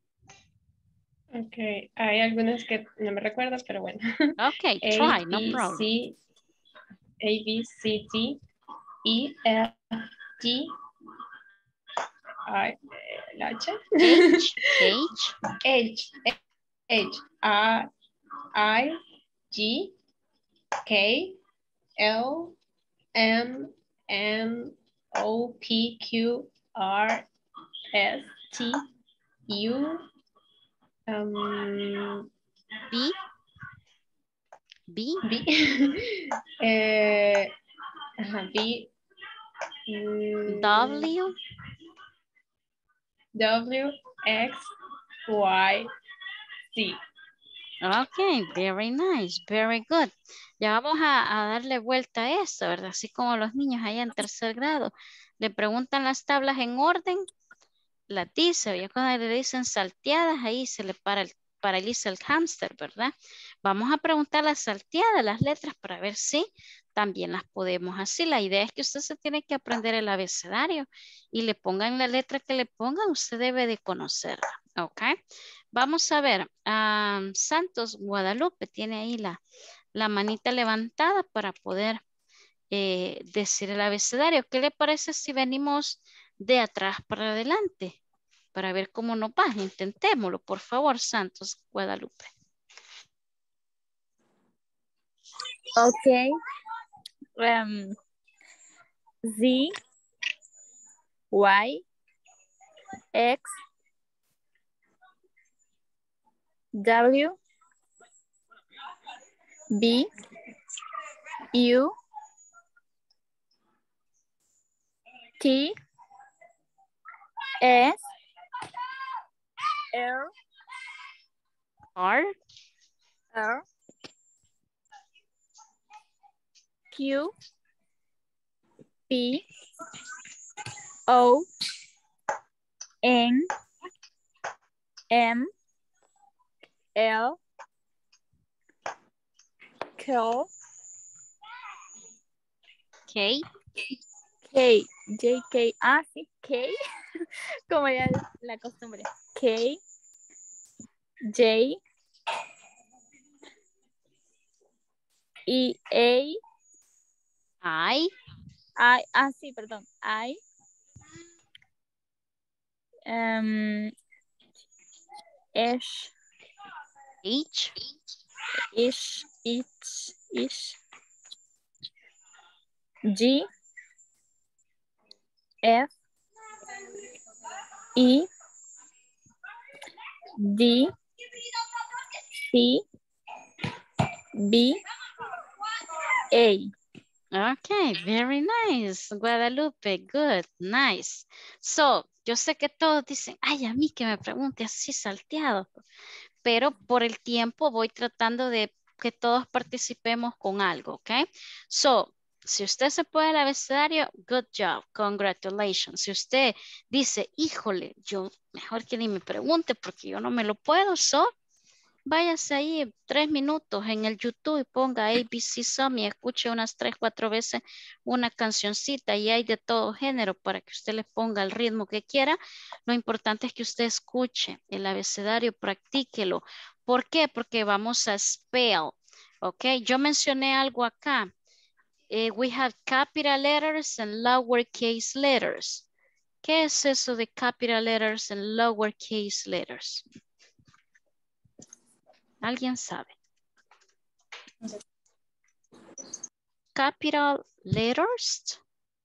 Ok, hay algunas que no me recuerdo, pero bueno.
Ok, try, no problem.
A, B, C, D, E, F, G, I, H, I, G, K, L, M, N, O, P, Q, R, S, T, U,
B,
W, X, Y, Z.
Ok, very nice, very good. Ya vamos a darle vuelta a esto, ¿verdad? Así como los niños allá en tercer grado. Le preguntan las tablas en orden, las dice, ya cuando le dicen salteadas, ahí se le paraliza el hámster, ¿verdad? Vamos a preguntar las salteadas, las letras, para ver si también las podemos así. La idea es que usted se tiene que aprender el abecedario y le pongan la letra que le pongan, usted debe de conocerla, ¿ok? Vamos a ver, Santos Guadalupe tiene ahí la manita levantada para poder decir el abecedario. ¿Qué le parece si venimos de atrás para adelante? Para ver cómo nos va. Intentémoslo, por favor, Santos Guadalupe.
Okay. Z, Y, X, W, B, U, T, S, R, R, Q, P, O, N, M, L, Q,
K,
K, J, K, sí, K, como ya es la costumbre. K, J, E,
I,
sí, perdón, I, H,
H,
G, F, E, D, C, B, A.
Okay, very nice, Guadalupe, good, nice. So, yo sé que todos dicen, ay, a mí que me pregunte así salteado, pero por el tiempo voy tratando de que todos participemos con algo, ¿ok? So, si usted se puede el abecedario, good job, congratulations. Si usted dice, híjole, yo mejor que ni me pregunte porque yo no me lo puedo, so, váyase ahí 3 minutos en el YouTube y ponga ABC Song y escuche unas 3, 4 veces una cancioncita y hay de todo género para que usted le ponga el ritmo que quiera. Lo importante es que usted escuche el abecedario, practíquelo. ¿Por qué? Porque vamos a spell, ¿ok? Yo mencioné algo acá. We have capital letters and lowercase letters. ¿Qué es eso de capital letters and lowercase letters? ¿Alguien sabe? Capital letters,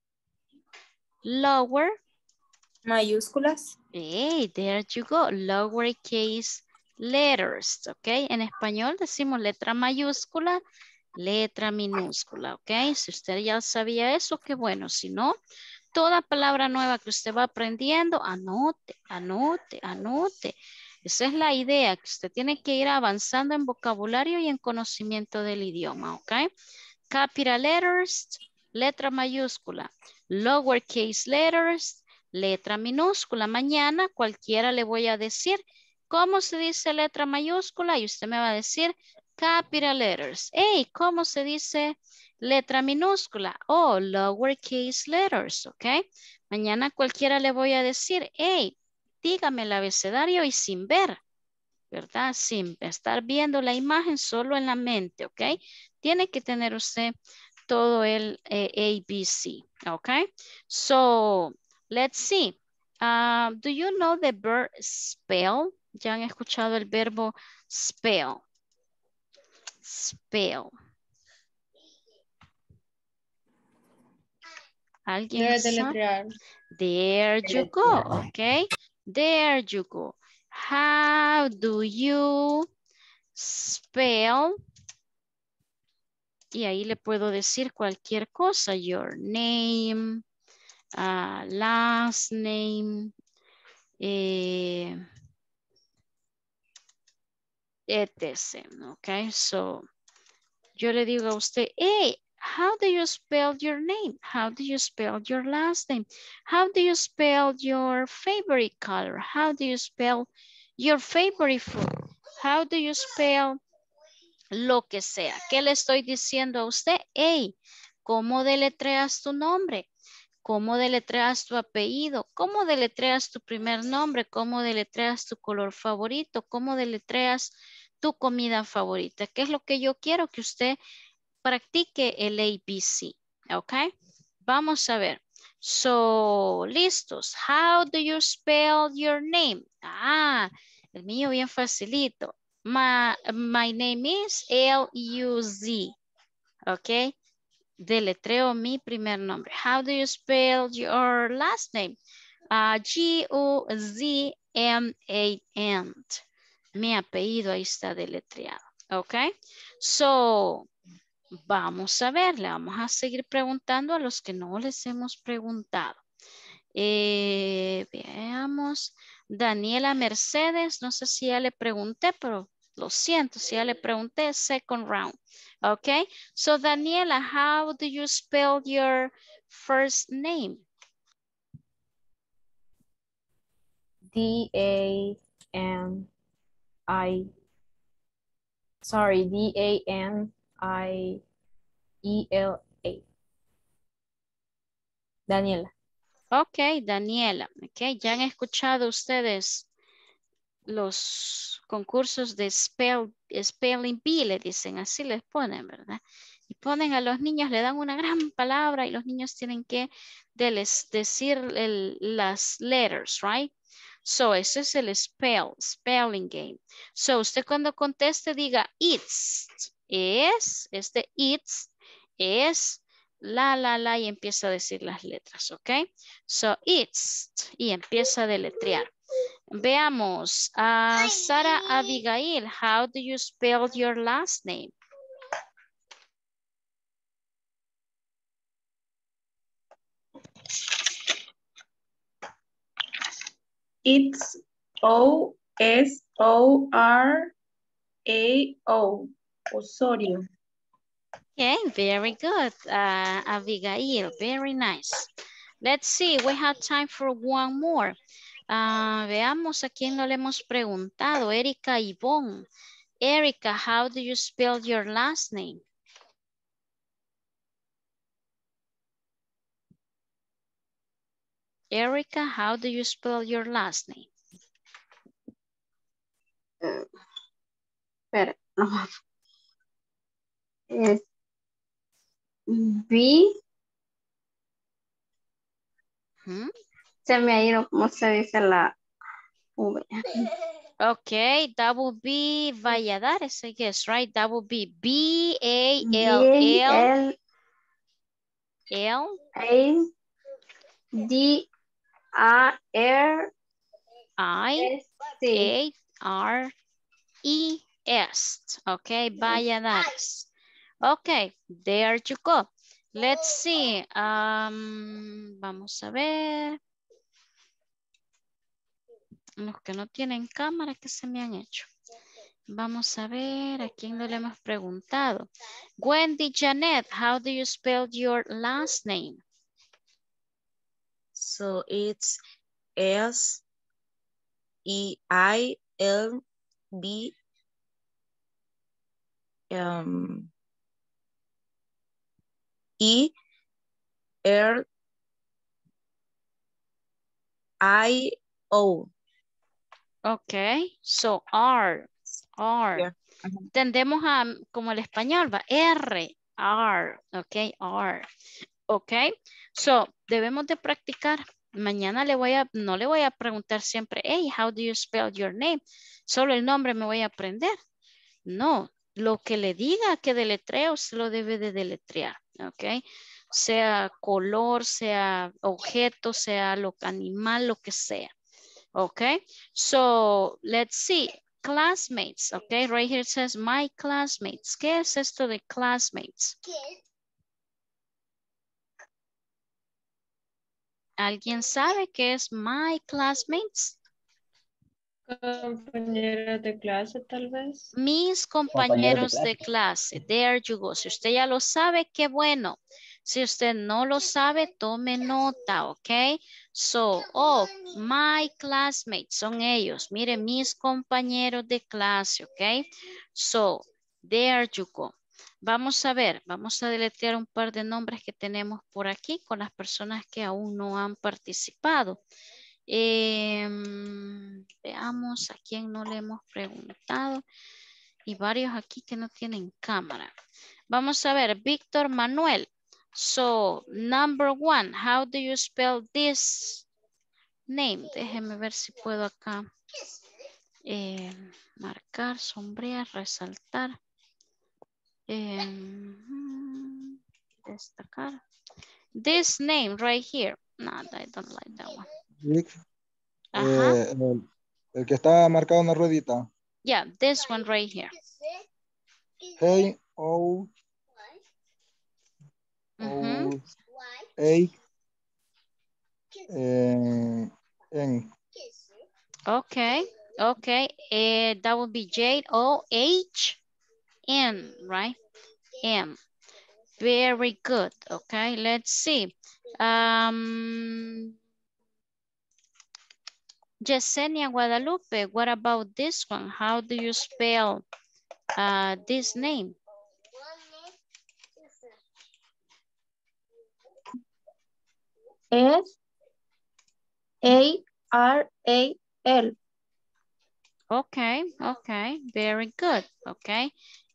lower.
Mayúsculas.
Hey, there you go, lowercase letters, ¿ok? En español decimos letra mayúscula, letra minúscula, ¿ok? Si usted ya sabía eso, qué bueno. Si no, toda palabra nueva que usted va aprendiendo, anote, anote, anote. Esa es la idea, que usted tiene que ir avanzando en vocabulario y en conocimiento del idioma, ¿ok? Capital letters, letra mayúscula. Lowercase letters, letra minúscula. Mañana cualquiera le voy a decir cómo se dice letra mayúscula y usted me va a decir capital letters. Hey, ¿cómo se dice letra minúscula? Oh, lowercase letters, ¿ok? Mañana cualquiera le voy a decir, hey, dígame el abecedario y sin ver, ¿verdad? Sin estar viendo la imagen, solo en la mente, ¿ok? Tiene que tener usted todo el ABC, ¿ok? So, let's see. Do you know the verb spell? ¿Ya han escuchado el verbo spell? Spell. ¿Alguien sabe?
Deletrear.
There you go, okay? There you go. How do you spell? Y ahí le puedo decir cualquier cosa. Your name, last name, etc. Okay, so yo le digo a usted, hey, how do you spell your name? How do you spell your last name? How do you spell your favorite color? How do you spell your favorite food? How do you spell lo que sea? ¿Qué le estoy diciendo a usted? Hey, ¿cómo deletreas tu nombre? ¿Cómo deletreas tu apellido? ¿Cómo deletreas tu primer nombre? ¿Cómo deletreas tu color favorito? ¿Cómo deletreas tu comida favorita? ¿Qué es lo que yo quiero? Que usted practique el ABC, ¿ok? Vamos a ver. So, listos. How do you spell your name? El mío bien facilito. My name is L-U-Z. Ok. Deletreo mi primer nombre. How do you spell your last name? G-U-Z-M-A-N. Mi apellido ahí está deletreado. Ok. So, vamos a ver. Le vamos a seguir preguntando a los que no les hemos preguntado. Veamos. Daniela Mercedes. No sé si ya le pregunté, pero lo siento. Si ya le pregunté, second round. Okay, so Daniela, how do you spell your first name?
D-A-N-I, sorry, D-A-N-I-E-L-A. Daniela.
Okay, Daniela. Okay, ya han escuchado ustedes los concursos de Spelling Bee, le dicen, así les ponen, ¿verdad? Y ponen a los niños, le dan una gran palabra y los niños tienen que decir las letters, right? So, ese es el spelling game. So, usted cuando conteste diga it's, es, it's, es, la, y empieza a decir las letras, ¿ok? So, it's, y empieza a deletrear. Veamos, Sara Abigail, how do you spell your last name?
It's O-S-O-R-A-O. Osorio.
Okay, very good, Abigail, very nice. Let's see, we have time for one more. Veamos a quién no le hemos preguntado, Erika Ivonne. Erika, how do you spell your last name? Erika, how do you spell your last name?
Espera, es B. Se me ha ido, ¿cómo se dice la V?
Okay, that would be Valladares, I guess, right? That would be B-A-L-L. I-A-R-E-S. Okay, Valladares. Okay, there you go. Let's see. Vamos a ver. Los que no tienen cámara, ¿qué se me han hecho? Vamos a ver, ¿a quién no le hemos preguntado? Wendy Janet, how do you spell your last name?
So it's S-E-I-L-B E-R-I-O.
Okay, so R. Yeah. Tendemos a, como el español, va, R, ok, R. Ok, so, debemos de practicar. Mañana no le voy a preguntar siempre, hey, how do you spell your name? Solo el nombre me voy a aprender. No, lo que le diga que deletreo, se lo debe de deletrear, ok. Sea color, sea objeto, sea animal, lo que sea. Okay, so let's see. Classmates, okay, right here it says my classmates. ¿Qué es esto de classmates? ¿Alguien sabe qué es my classmates?
Compañeros de clase, tal vez.
Mis compañeros de clase. There you go. Si usted ya lo sabe, qué bueno. Si usted no lo sabe, tome nota, ¿ok? So, my classmates son ellos. Mire, mis compañeros de clase, ¿ok? So, there you go. Vamos a ver, vamos a deletrear un par de nombres que tenemos por aquí con las personas que aún no han participado. Veamos a quién no le hemos preguntado. Y varios aquí que no tienen cámara. Vamos a ver, Víctor Manuel. So, number 1, how do you spell this name? Déjeme ver si puedo acá marcar, sombrear, resaltar. Destacar. This name right here. No, I don't like that one.
Rick,
Ajá.
el que está marcado en la ruedita.
Yeah, this one right here.
Hey, O, O, A, N.
Okay, okay. That would be J-O-H-N, right? M. Very good. Okay, let's see. Yesenia Guadalupe, what about this one? How do you spell this name?
S-A-R-A-L.
Okay, okay, very good. Okay,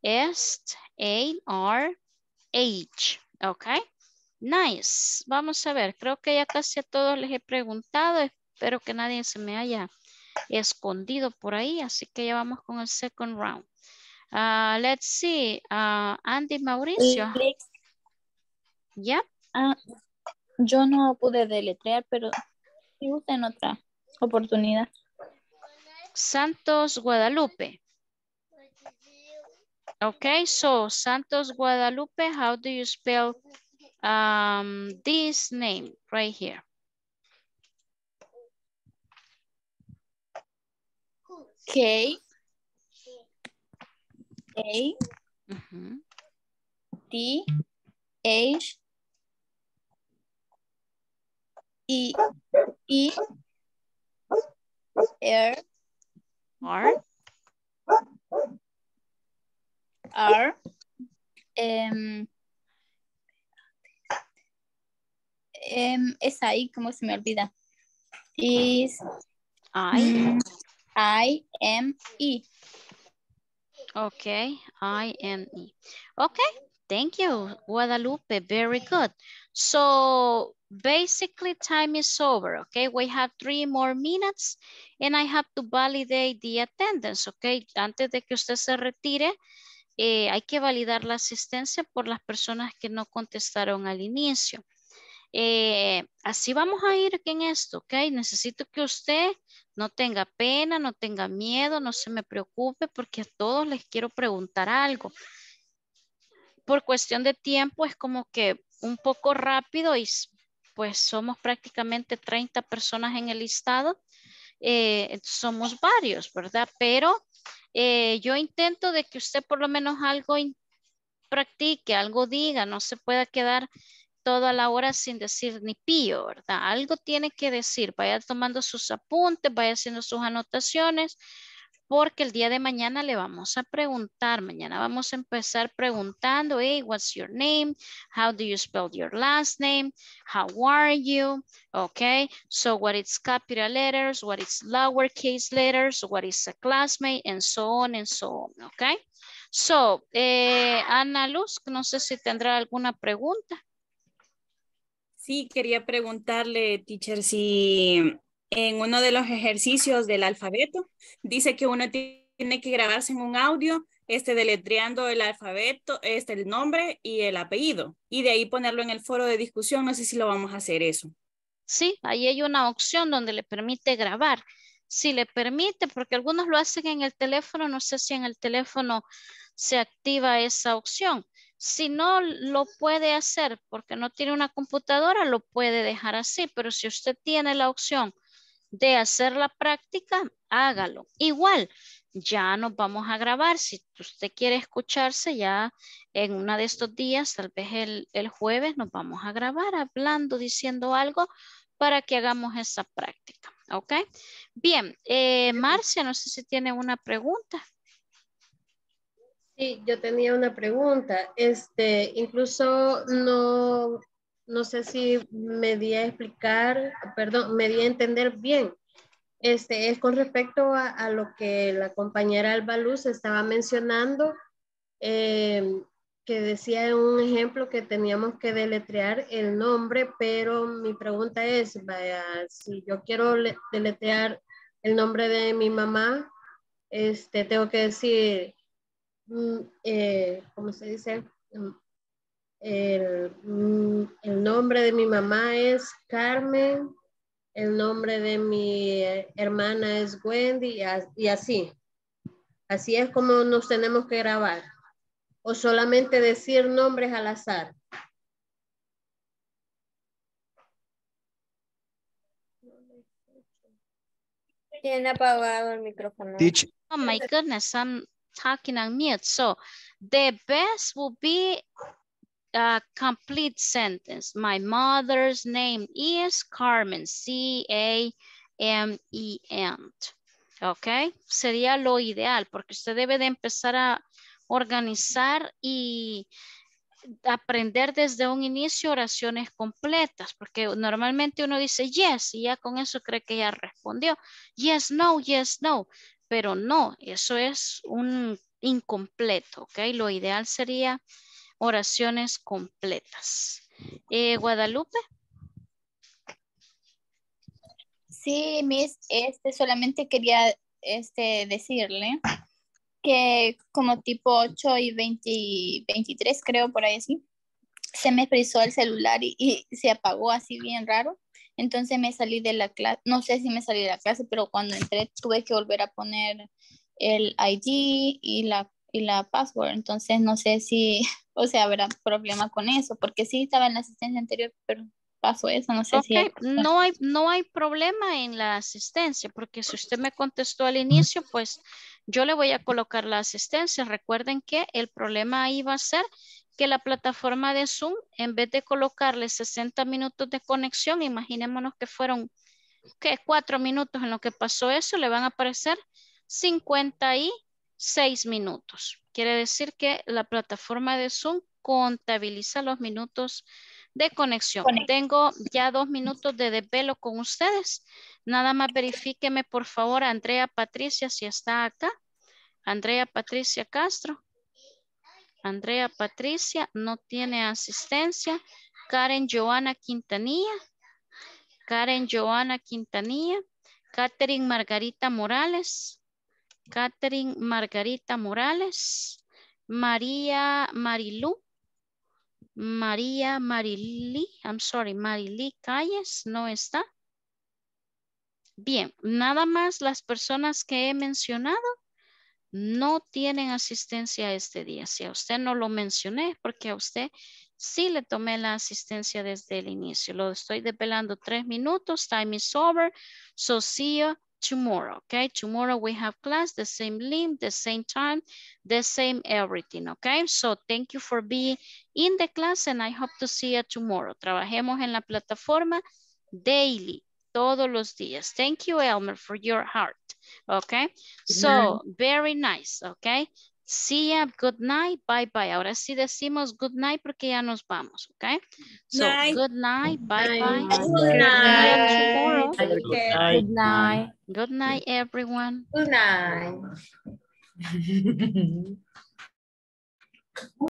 S-A-R-H. Okay, nice. Vamos a ver, creo que ya casi a todos les he preguntado. Espero que nadie se me haya escondido por ahí, así que ya vamos con el second round. Let's see, Andy Mauricio.
¿Ya? Yo no pude deletrear, pero si gusta en otra oportunidad.
Santos Guadalupe. Okay, so Santos Guadalupe, how do you spell this name right here?
K A T H E E R R es ahí, como se me olvida. Is I-M-E.
Okay, I-M-E. Okay, thank you, Guadalupe. Very good. So basically time is over, okay? We have 3 more minutes and I have to validate the attendance, okay? Antes de que usted se retire, hay que validar la asistencia por las personas que no contestaron al inicio. Así vamos a ir en esto, ¿ok? Necesito que usted no tenga pena, no tenga miedo, no se me preocupe porque a todos les quiero preguntar algo. Por cuestión de tiempo es como que un poco rápido y pues somos prácticamente 30 personas en el listado. Somos varios, ¿verdad? Pero yo intento de que usted por lo menos algo practique, algo diga, no se pueda quedar toda la hora sin decir ni pío, ¿verdad? Algo tiene que decir, vaya tomando sus apuntes, vaya haciendo sus anotaciones, porque el día de mañana le vamos a preguntar, mañana vamos a empezar preguntando, hey, what's your name? How do you spell your last name? How are you? Okay, so what is capital letters, what is lowercase letters, what is a classmate, and so on and so on, okay? So, Ana Luz, no sé si tendrá alguna pregunta.
Sí, quería preguntarle, teacher, si en uno de los ejercicios del alfabeto dice que uno tiene que grabarse en un audio, deletreando el alfabeto, el nombre y el apellido, y de ahí ponerlo en el foro de discusión. No sé si lo vamos a hacer eso.
Sí, ahí hay una opción donde le permite grabar. Si le permite, porque algunos lo hacen en el teléfono, no sé si en el teléfono se activa esa opción. Si no lo puede hacer porque no tiene una computadora, lo puede dejar así, pero si usted tiene la opción de hacer la práctica, hágalo. Igual, ya nos vamos a grabar. Si usted quiere escucharse ya en uno de estos días, tal vez el jueves, nos vamos a grabar hablando, diciendo algo para que hagamos esa práctica. ¿Ok? Bien, Marcia, no sé si tiene una pregunta.
Sí, yo tenía una pregunta. Incluso no sé si me di a explicar, perdón, me di a entender bien. Es con respecto a lo que la compañera Alba Luz estaba mencionando, que decía en un ejemplo que teníamos que deletrear el nombre, pero mi pregunta es, vaya, si yo quiero deletrear el nombre de mi mamá, tengo que decir ¿cómo se dice? El nombre de mi mamá es Carmen, el nombre de mi hermana es Wendy y así. Así es como nos tenemos que grabar. O solamente decir nombres al azar.
Tiene apagado el micrófono.
Oh my goodness, I'm talking on mute. So the best will be a complete sentence. My mother's name is Carmen, C-A-M-E-N. Ok, sería lo ideal porque usted debe de empezar a organizar y aprender desde un inicio oraciones completas, porque normalmente uno dice yes y ya con eso cree que ya respondió. Yes, no, pero no, eso es un incompleto, ¿ok? Lo ideal sería oraciones completas. Guadalupe.
Sí, Miss, solamente quería decirle que como tipo 8 y 23, creo, por ahí así, se me frizó el celular y se apagó así bien raro. Entonces me salí de la clase, no sé si me salí de la clase, pero cuando entré tuve que volver a poner el ID y la password. Entonces no sé si, o sea, habrá problema con eso, porque sí estaba en la asistencia anterior, pero pasó eso, no sé si hay...
No hay problema en la asistencia, porque si usted me contestó al inicio, pues yo le voy a colocar la asistencia. Recuerden que el problema ahí va a ser que la plataforma de Zoom, en vez de colocarle 60 minutos de conexión, imaginémonos que fueron 4 minutos en lo que pasó eso, le van a aparecer 56 minutos. Quiere decir que la plataforma de Zoom contabiliza los minutos de conexión. Tengo ya 2 minutos de desvelo con ustedes. Nada más verifíqueme por favor a Andrea Patricia si está acá. Andrea Patricia Castro. Andrea Patricia no tiene asistencia. Karen Joana Quintanilla. Karen Joana Quintanilla. Catherine Margarita Morales. Catherine Margarita Morales. María Marilú. María Marily, Marily Calles, no está. Bien, nada más las personas que he mencionado no tienen asistencia este día. Si a usted no lo mencioné, porque a usted sí le tomé la asistencia desde el inicio. Lo estoy desvelando 3 minutos. Time is over. So see you tomorrow. Okay, tomorrow we have class, the same link, the same time, the same everything. Okay, so thank you for being in the class and I hope to see you tomorrow. Trabajemos en la plataforma daily, todos los días. Thank you, Elmer, for your heart. Okay, so very nice. Okay, see ya, good night, bye bye. Ahora sí decimos good night porque ya nos vamos. Okay, so good night, bye bye.
Good night.
Tomorrow.
Good night.
Good night, everyone.
Good night.